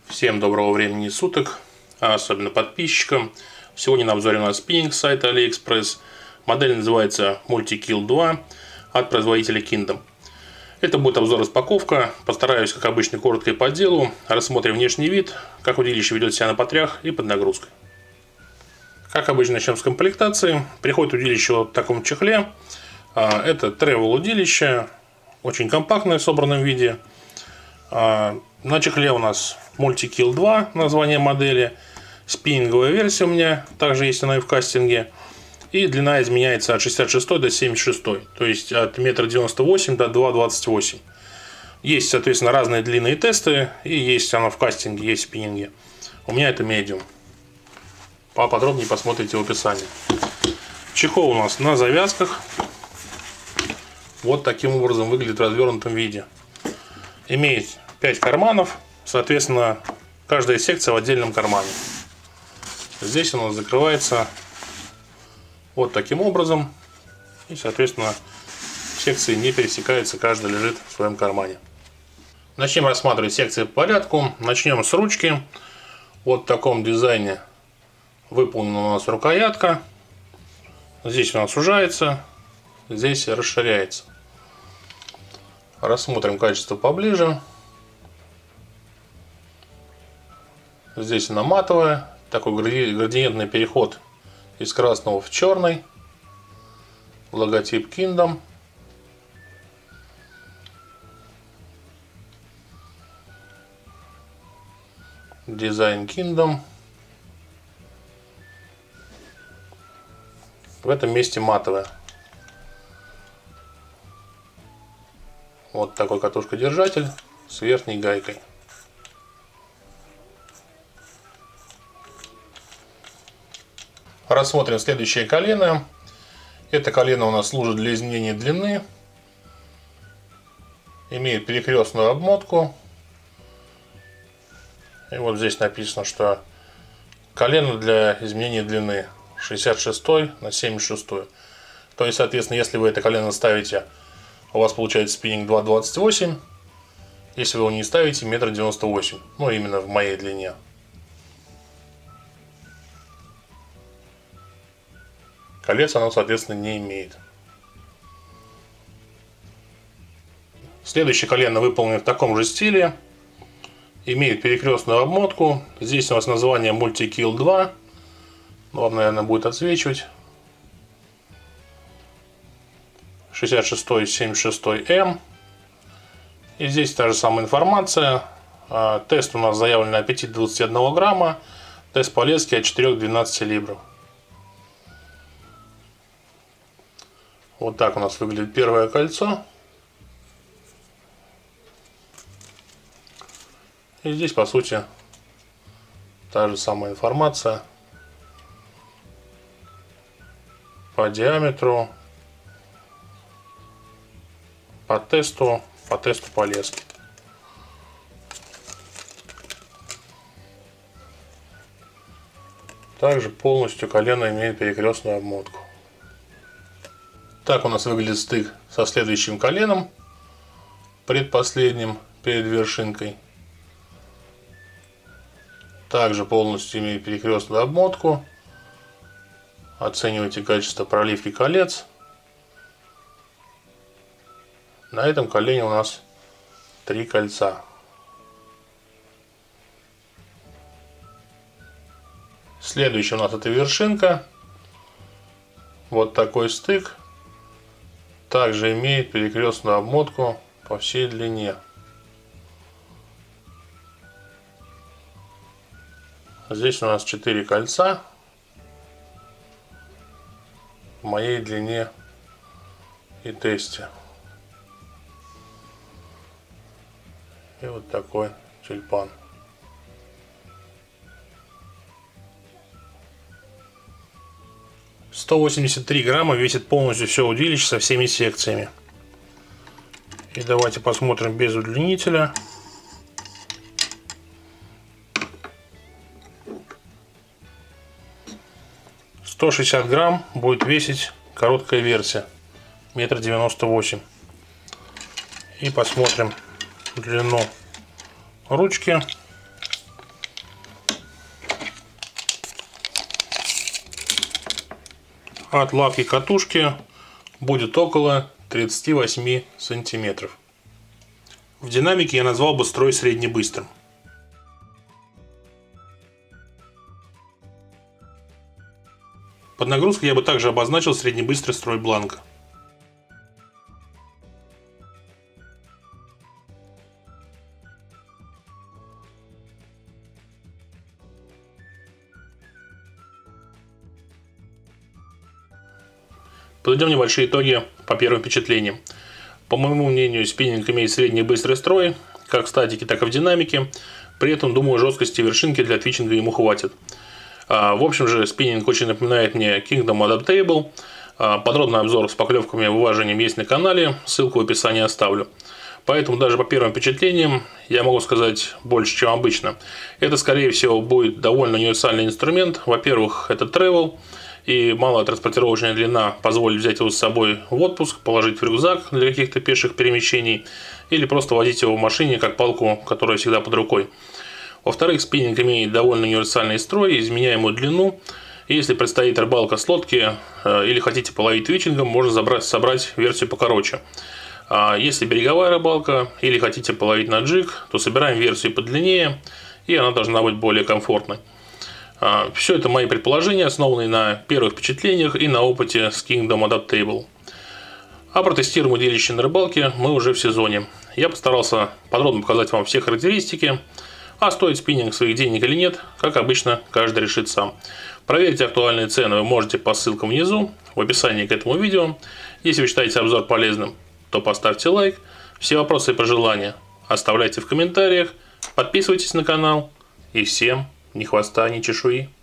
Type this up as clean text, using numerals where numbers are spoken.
Всем доброго времени суток, а особенно подписчикам. Сегодня на обзоре у нас спиннинг с сайта AliExpress. Модель называется Multi-Kill 2 от производителя Kingdom. Это будет обзор-распаковка. Постараюсь, как обычно, коротко и по делу. Рассмотрим внешний вид, как удилище ведет себя на потрях и под нагрузкой. Как обычно, начнем с комплектации. Приходит удилище вот в таком чехле. Это travel удилище, очень компактное в собранном виде. На чехле у нас Multi-Kill 2, название модели. Спиннинговая версия у меня, также есть она и в кастинге. И длина изменяется от 66 до 76, то есть от 1,98 м до 2,28 м. Есть, соответственно, разные длинные тесты, и есть она в кастинге, есть в спиннинге. У меня это medium. Поподробнее посмотрите в описании. Чехол у нас на завязках. Вот таким образом выглядит в развернутом виде. Имеет 5 карманов, соответственно, каждая секция в отдельном кармане. Здесь у нас закрывается вот таким образом, и, соответственно, секции не пересекаются, каждая лежит в своем кармане. Начнем рассматривать секции по порядку. Начнем с ручки. Вот в таком дизайне выполнена у нас рукоятка. Здесь у нас сужается, здесь расширяется. Рассмотрим качество поближе. Здесь она матовая, такой градиентный переход из красного в черный. Логотип Kingdom. Дизайн Kingdom. В этом месте матовая. Вот такой катушка-держатель с верхней гайкой. Рассмотрим следующее колено. Это колено у нас служит для изменения длины. Имеет перекрестную обмотку. И вот здесь написано, что колено для изменения длины 66 на 76. То есть, соответственно, если вы это колено ставите, у вас получается спиннинг 2,28 м. Если вы его не ставите, 1,98 м. Ну, именно в моей длине. Колец оно, соответственно, не имеет. Следующее колено выполнено в таком же стиле. Имеет перекрестную обмотку. Здесь у нас название Multi-Kill 2. Вам, наверное, будет отсвечивать. 66-76 М. И здесь та же самая информация. Тест у нас заявлен на аппетит 21 грамма. Тест по леске от 4 до 12 либров. Вот так у нас выглядит первое кольцо. И здесь, по сути, та же самая информация по диаметру, по тесту по леске. Также полностью колено имеет перекрестную обмотку. Так у нас выглядит стык со следующим коленом, предпоследним перед вершинкой. Также полностью имеет перекрестную обмотку. Оценивайте качество проливки колец. На этом колене у нас 3 кольца. Следующая у нас это вершинка. Вот такой стык. Также имеет перекрестную обмотку по всей длине. Здесь у нас 4 кольца в моей длине и тесте. И вот такой тюльпан. — 183 грамма весит полностью все удилище со всеми секциями. И давайте посмотрим без удлинителя. — 160 грамм будет весить короткая версия, 1,98 м. И посмотрим длину ручки. от лавки катушки будет около 38 сантиметров. В динамике я назвал бы строй среднебыстрым. Под нагрузкой я бы также обозначил среднебыстрый строй бланка. Подведем небольшие итоги по первым впечатлениям. По моему мнению, спиннинг имеет средний быстрый строй, как в статике, так и в динамике. При этом, думаю, жесткости вершинки для твичинга ему хватит. В общем же, спиннинг очень напоминает мне Kingdom Adaptable. Подробный обзор с поклевками и вываживанием есть на канале, ссылку в описании оставлю. Поэтому даже по первым впечатлениям я могу сказать больше, чем обычно. Это, скорее всего, будет довольно универсальный инструмент. Во-первых, это travel, и малая транспортировочная длина позволит взять его с собой в отпуск, положить в рюкзак для каких-то пеших перемещений или просто возить его в машине как палку, которая всегда под рукой. Во-вторых, спиннинг имеет довольно универсальный строй, изменяемую длину. И если предстоит рыбалка с лодки или хотите половить твичингом, можно собрать версию покороче. А если береговая рыбалка или хотите половить на джиг, то собираем версию подлиннее, и она должна быть более комфортной. Все это мои предположения, основанные на первых впечатлениях и на опыте с Kingdom Adaptable. А протестируем удилище на рыбалке мы уже в сезоне. Я постарался подробно показать вам все характеристики. А стоит спиннинг своих денег или нет, как обычно, каждый решит сам. Проверить актуальные цены вы можете по ссылкам внизу, в описании к этому видео. Если вы считаете обзор полезным, то поставьте лайк. Все вопросы и пожелания оставляйте в комментариях. Подписывайтесь на канал. И всем ни хвоста, ни чешуи.